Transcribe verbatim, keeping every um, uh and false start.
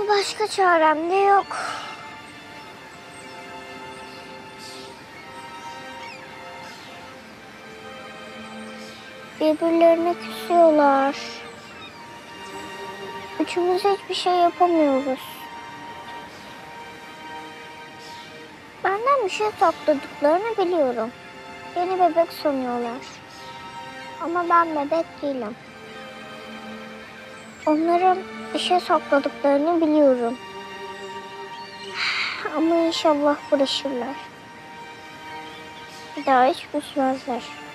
Ama başka çarem de yok. Birbirlerine küsüyorlar. Üçümüz hiçbir şey yapamıyoruz. Benden bir şey sakladıklarını biliyorum. Beni bebek sanıyorlar. Ama ben bebek değilim. Onların bir şey sakladıklarını biliyorum. Ama inşallah barışırlar. Bir daha hiç küsmezler.